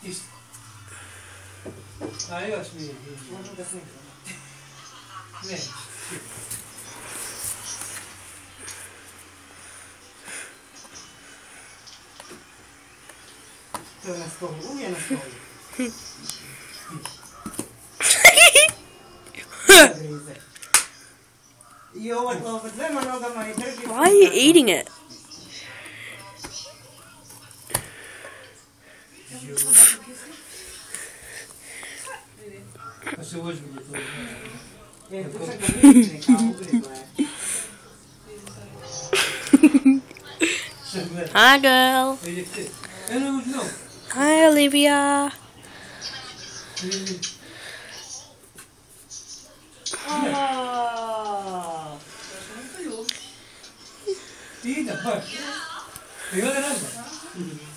İşte. Hayır açmıyor. Ne? To na stolu, umie na stolu. Why are you eating it? Hi, girl. Hi, Olivia. İyi de bak. Öyle mi?